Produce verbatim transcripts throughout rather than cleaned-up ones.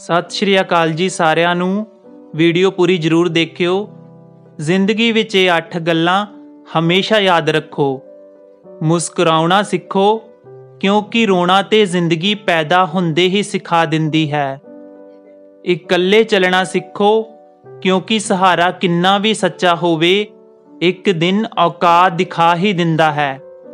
सत श्री अकाल जी सारिਆਂ ਨੂੰ। वीडियो पूरी जरूर देखियो। जिंदगी विच ये अठ गल्लां हमेशा याद रखो। मुस्कुराउणा सिखो क्योंकि रोना ते जिंदगी पैदा हुंदे ही सिखा दिंदी है। इकल्ले चलना सिखो क्योंकि सहारा किन्ना भी सच्चा होवे एक दिन औकात दिखा ही दिंदा है।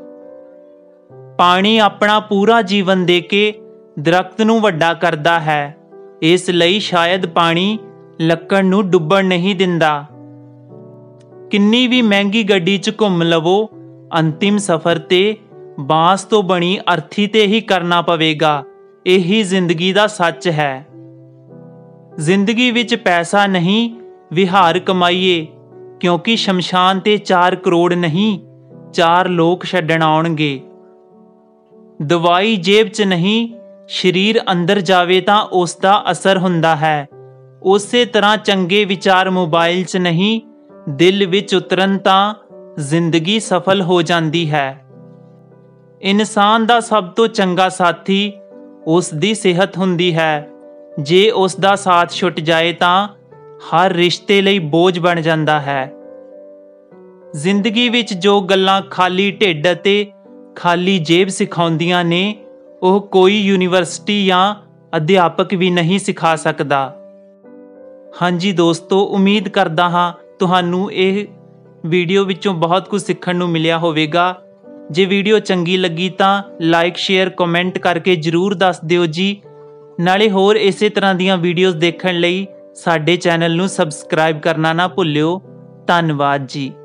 पानी अपना पूरा जीवन दे के दरख्त नूं वड्डा करदा है, इसलिए शायद पानी लक्कड़ नूं डुब्बण नहीं दिंदा। किन्नी भी महंगी गड्डी च घुम लवो, अंतिम सफर ते बांस तो बनी अर्थी ते ही करना पवेगा। यही जिंदगी दा सच है। जिंदगी विच पैसा नहीं विहार कमाइए क्योंकि शमशान ते चार करोड़ नहीं चार लोग छड्डण आउणगे। दवाई जेब च नहीं शरीर अंदर जावे तां उसदा असर हुंदा है। उसे तरह चंगे विचार मोबाइल च नहीं दिल विच उतरन तां जिंदगी सफल हो जाती है। इंसान दा सब तो चंगा साथी उसदी सेहत हुंदी है। जे उसदा साथ छुट जाए तां हर रिश्ते लई बोझ बन जाता है। जिंदगी विच जो गल्लां खाली ढिड ते खाली जेब सिखाउंदियां ने वह कोई यूनीवर्सिटी या अध्यापक भी नहीं सिखा सकता। हाँ जी दोस्तों, उम्मीद करदा हाँ तुहानू ये वीडियो विचों बहुत कुछ सीखण नू मिलिया होवेगा। जे वीडियो चंगी लगी तां लाइक शेयर कमेंट करके जरूर दस दिओ जी। नाले होर इसे तरह दीयां वीडियोज़ देखण लई साडे चैनल नू सबसक्राइब करना ना भुल्लिओ। धन्नवाद जी।